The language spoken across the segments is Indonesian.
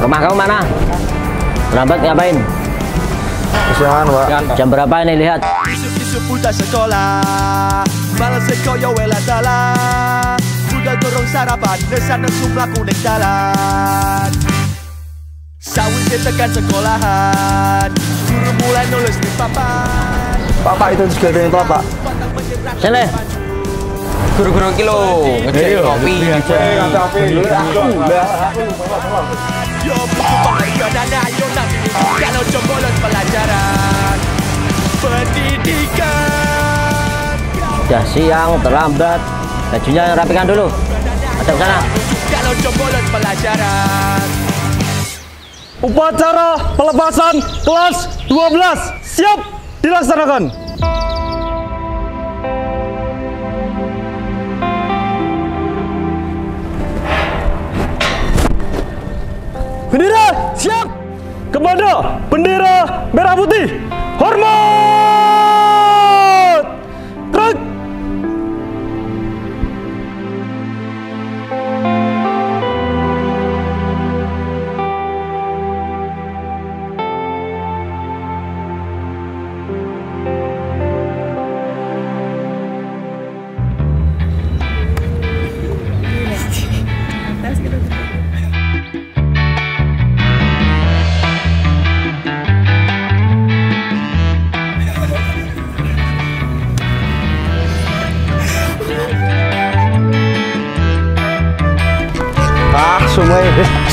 Rumah kamu mana? Terlambat ngapain? Kesiangan, Pak. Jam berapa ini lihat? Isu-isu budak sekolah malas sekoyo wela dalan budal dorong sarapan desa nesu mlaku ning dalan sawise tekan sekolahan guru mulai nulis di papan. Pak, itu juga ada yang telat, Pak. Sini. Guru-guru kilo ngecek kopi. Yo buku dana yo nanti kalau cobolos pelajaran pendidikan. Sudah siang, terlambat. Bajunya rapikan dulu. Ada sana. Kalau cobolos pelajaran. Upacara pelepasan kelas 12 siap dilaksanakan. Bendera siap kepada bendera merah putih. Hormat. Truk. Semua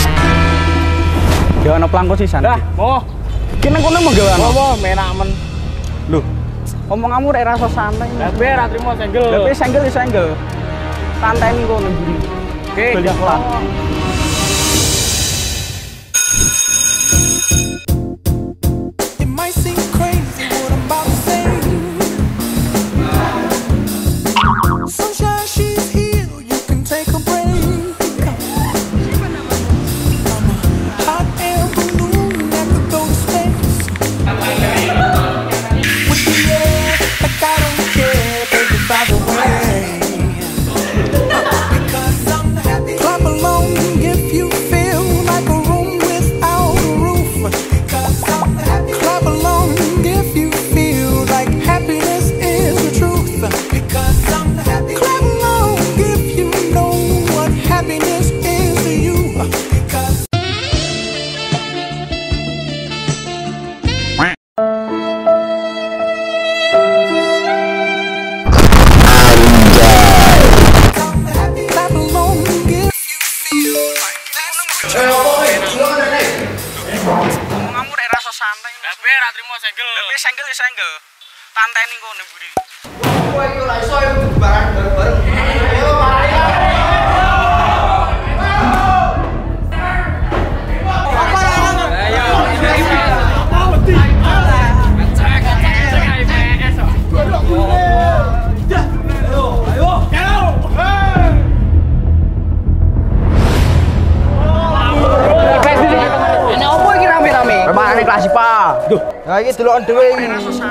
gawe pelangko sisan. Dah, mau. Kene kono mau gawe. Mau menak men. Lho. Omong kamu rek rasa santai. Lah be ra trimo senggel. Lah be senggel ya senggel. Tanteni kono mburi. Oke, pelan. Kamu rek rasa santai. Lah be ra trimo senggel. Lah be senggel ya senggel. Tanteni kono mburi. Kowe iki ora iso bareng-bareng. Ayo mari. Kelas IPA. Duh, Nah iki deloken dhewe iki.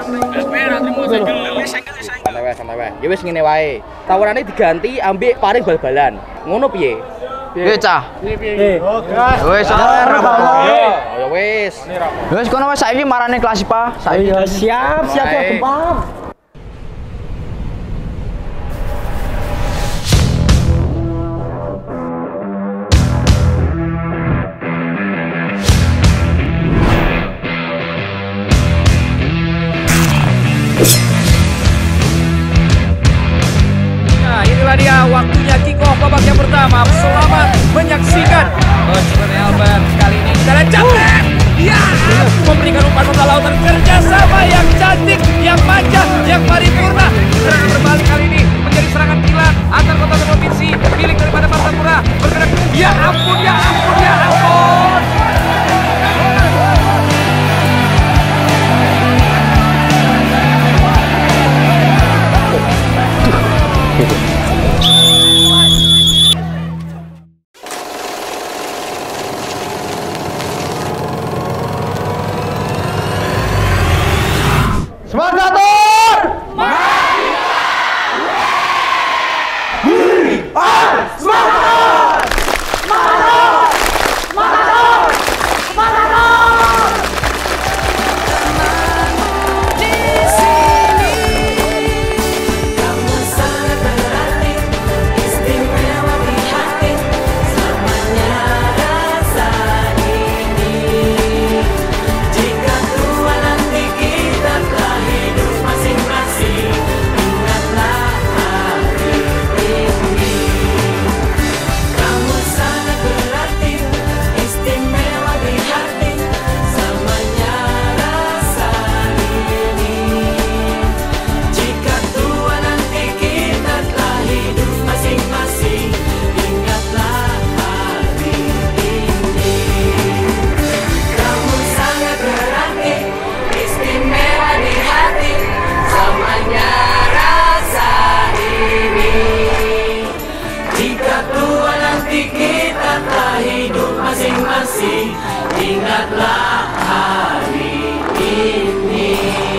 santai wae. Ya wis ngene wae. Tawarane diganti ambek paring bal-balan. Ngono piye? Piye cah? Piye? Wis ora apa-apa. Ya wis. Wis kono wis saiki marane kelas IPA. Saiki Siap gampang. Dia waktunya kick off babak yang pertama. Selamat menyaksikan Coach Albert kali ini kita jabret. Ya, memberikan umpan bola lautan kerjasama yang cantik, yang manja, yang paripurna. Serangan berbalik kali ini menjadi serangan kilat antar kota dan provinsi milik daripada Martapura. Bergerak. Ya ampun, ya ampun, ya ampun. kasih, ingatlah hari ini.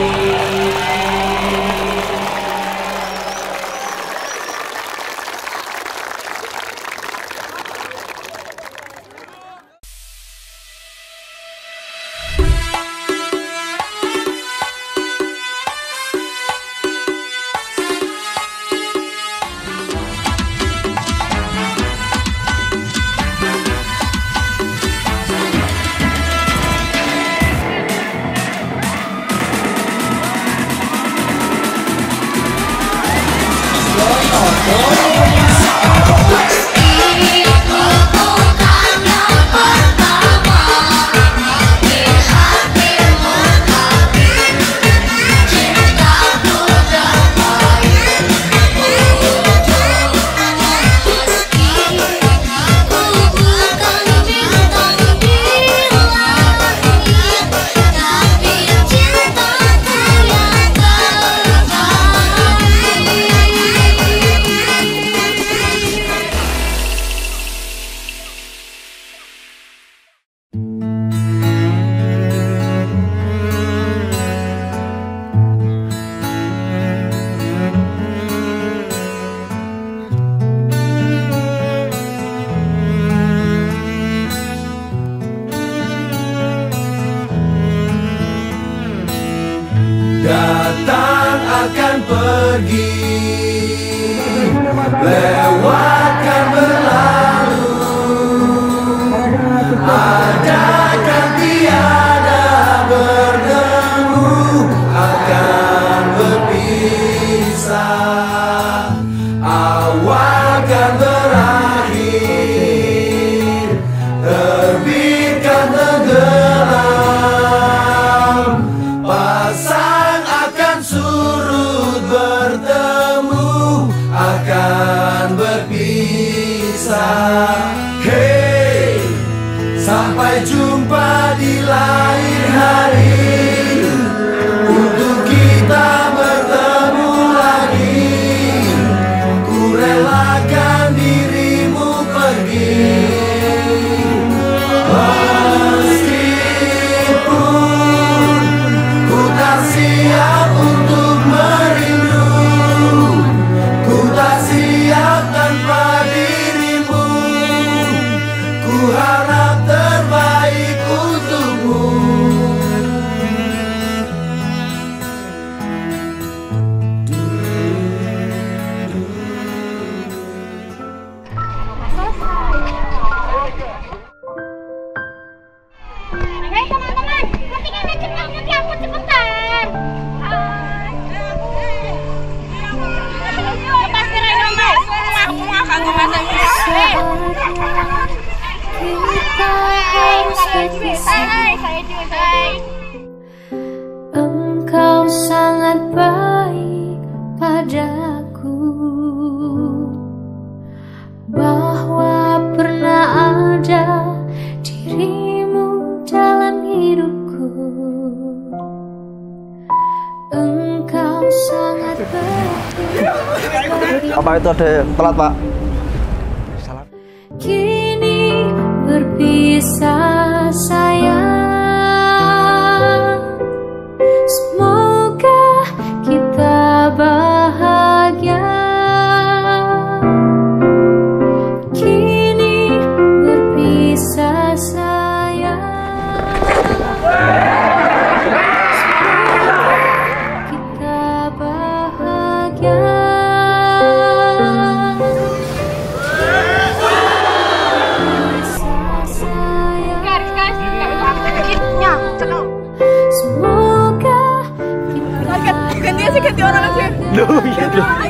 Datang akan pergi, lewatkan berlalu, adakan tiada bertemu, akan berpisah, awal kan berakhir, terbitkan tenggelam, pasang akan surut bertemu, akan berpisah. Hey, sampai jumpa di lain hari, untuk kita bertemu lagi. Ku relakan dirimu pergi, meskipun ku tak siap untuk merindu, ku tak siap tanpa dirimu, ku harap terbaik untukmu. Hei teman-teman, ketikanya cepat, nanti aku cepetan. Lepas keren dong, Mas. Aku nggak kagum masa ini. Saya juga. Engkau sangat baik padaku, bahwa pernah ada dirimu dalam hidupku. Engkau sangat baik. Apa itu ada telat, Pak? Kini berpisah sayang, semoga kita bahagia. Kini berpisah sayang, semoga kita bahagia. Semoga kita ganti orang aja. Loh, iya.